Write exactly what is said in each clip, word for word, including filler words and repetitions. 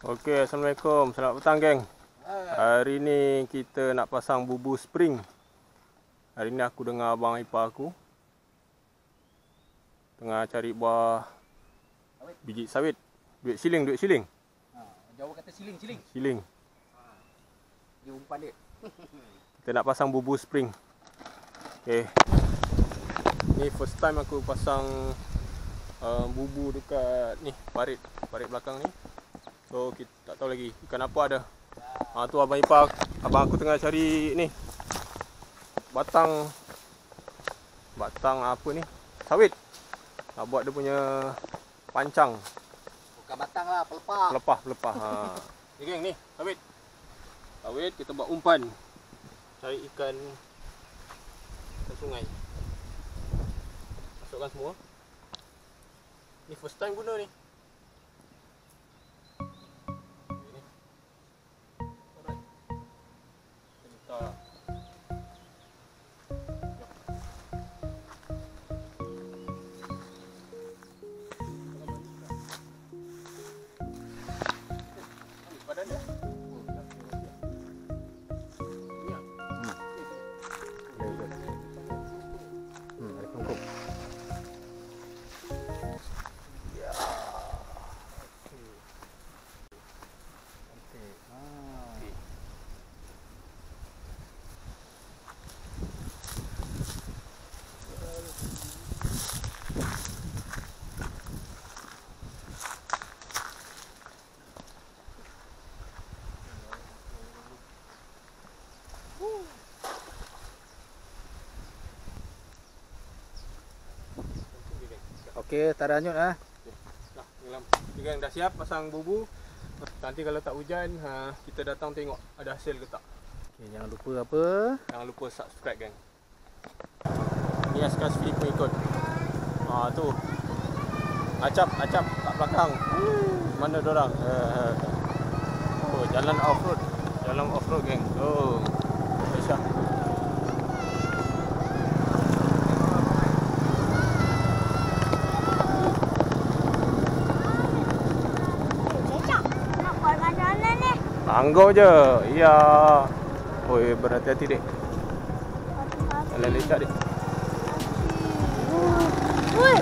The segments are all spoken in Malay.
Okey, Assalamualaikum. Selamat petang, geng. Hari ni kita nak pasang bubu spring. Hari ni aku dengan abang ipar aku tengah cari buah biji sawit. Duit siling, duit siling. Ha, Jawa kata siling, siling. Siling. Dia umpan dia. Kita nak pasang bubu spring. Okey. Ni first time aku pasang uh, bubu dekat ni, parit, parit belakang ni. So kita tak tahu lagi ikan apa ada. Ha tu abang ipar, abang aku tengah cari ni. Batang batang apa ni? Sawit. Nak buat dia punya pancang. Bukan batang lah, pelepah. Pelepah, pelepah. Ha. Ni geng ni, sawit. Sawit kita buat umpan. Cari ikan ikan sungai. Masukkan semua. Ni first time guna ni. Okey, tak ada hanyut ah. Dah, tenggelam. Okay, geng, dah siap pasang bubu. Nanti kalau tak hujan, ha, kita datang tengok ada hasil ke tak. Okey, jangan lupa apa? Jangan lupa subscribe, geng. Ni askar speed pengikut. Ha tu. Acap, acap kat belakang. Mana dorang? Uh, oh, jalan off road. Jalan off road, geng. Oh. Aisyah. Tangguh je. Ya. Oi, berhati-hati, Dek. Jalan lecak, Dek. Woi.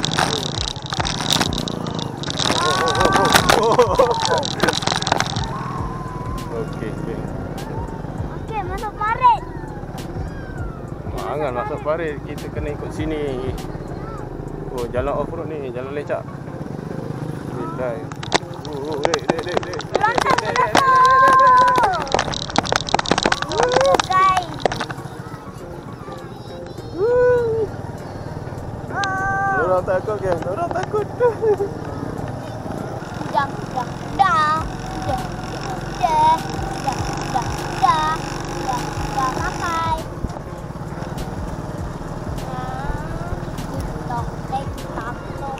Okey, okey. Okey, masuk parit. Jangan masuk parit. Kita kena ikut sini. Oh, jalan off road ni, jalan lecak. Bismillah. Oh, oh, dek, dek, dek, dek. Belakang, belakang. Uh, guys. Uh. Orang takut, geng. Orang takut. Dah, dah, dah. Dah, dah, dah, dah, dah, dah, dah sampai. TikTok, TikTok,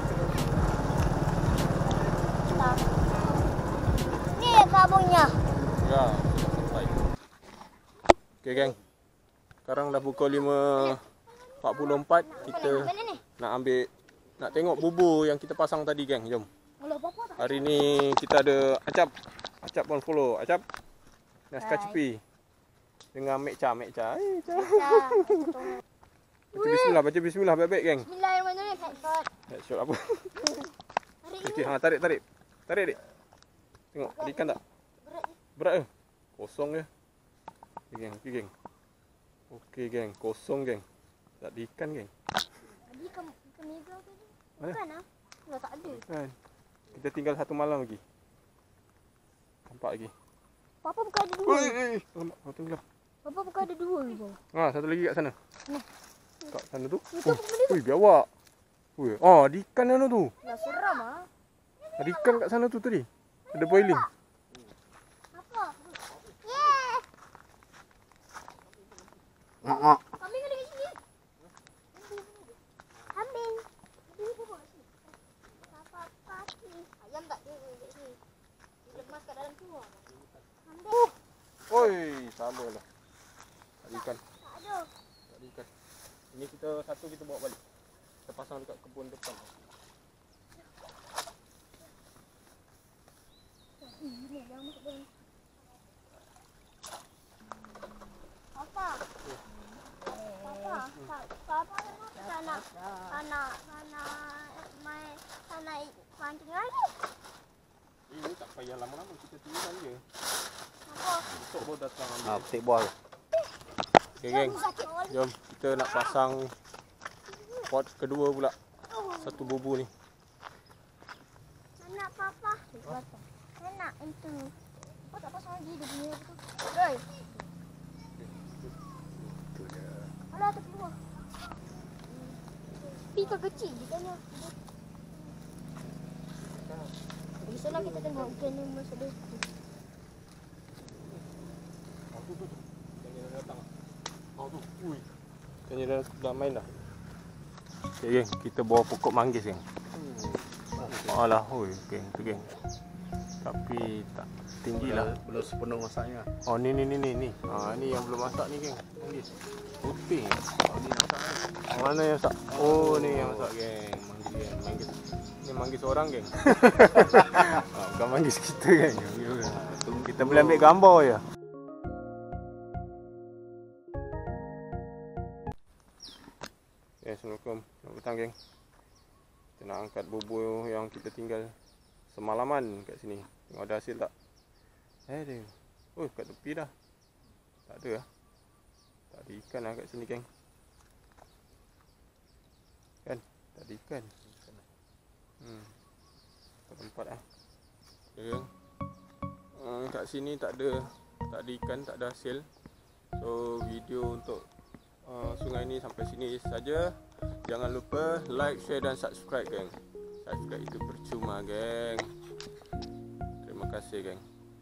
TikTok. Ni kabungnya. Ya, sampai. Okey, geng. Sekarang dah pukul lima empat puluh empat. Kita nak ambil, nak tengok bubu yang kita pasang tadi, geng. Jom. Hari ni kita ada Acap. Acap pun follow. Acap. Naskah Cepi. Dengan Mekca, Mekca. Eh, Mekca. Baca bismillah, baca bismillah baik-baik, geng. Bismillahirrahmanirrahim. Headshot. Headshot apa? Okey, ha, tarik, tarik. Tarik, Dik. Tengok, ada ikan tak? Berat ke? Kosong je. Okey, geng. Okey, geng. Okey, geng. Kosong, geng. Tak ada ikan, geng. Tadi ikan ikan mega tadi. Mana? Bukan ah. Dah tak ada. Kan. Kita tinggal satu malam lagi. Nampak lagi. Papa bukan ada dua. Oi, oi. Alamak, kau tenggelam. Papa bukan ada dua ke bawah? Ha, satu lagi kat sana. Mana? Kat sana tu. Itu apa benda tu? Ui, biawak. Ui, ah, ada ikan sana tu. Dah seram ah. Ada ikan kat sana tu tadi. Ada boiling. Apa? Yeah. Ha. Kambing ada kat sini. Kambing. Papa pati. Ayam tak ada kat sini. Lemas kat dalam tu. Kambing. Oi, sama lah. Ada ikan. Tak ada. Tak ada ikan. Ini kita satu kita bawa balik. Kita pasang dekat kebun depan. Ini yang Yang lama-lama kita tinggal je. Apa? Esok baru datang ambil. Ah, petik bol. Okay, geng. Sakit. Jom kita nak pasang pot kedua pula. Satu bubu ni. Nak papa. Nak itu. Kau tak pasang lagi dia punya tu. Oi. Tu dia. Alah tak keluar. Pika kecil je kan. Bisa lah kita tengok ikan ni masa dia. Oh tu tu. Yang dia dah datang. Oh tu. Ui. Yang dia dah, dah main dah. Okay, geng. Kita bawa pokok manggis, geng. Hmm. Alah, oi, geng, tu geng. Tapi tak tinggi lah. Belum, belum sepenuh masaknya. Oh ni ni ni ni ni. Ha ni yang belum masak ni, geng. Manggis. Putih. Oh ni yang masak ni. Yang mana yang masak? Oh ni yang masak, geng. Manggis, geng. Manggis. Ni manggis orang, geng. Ha, bukan manggis kita, geng. Kita boleh ambil gambar je. Okay, Assalamualaikum. Selamat petang, geng. Kita nak angkat bubur yang kita tinggal semalaman kat sini. Tengok ada hasil tak? Eh dia. Oh, kat tepi dah. Tak ada lah. Tak ada ikan lah kat sini, geng. Kan? Tak ada ikan. Hmm. Kat tempat lah. Okay, geng. Hmm, kat sini tak ada. Tak ada ikan, tak ada hasil. So, video untuk uh, sungai ni sampai sini saja. Jangan lupa like, share dan subscribe, geng. Subscribe itu percuma, geng. Terima kasih, geng.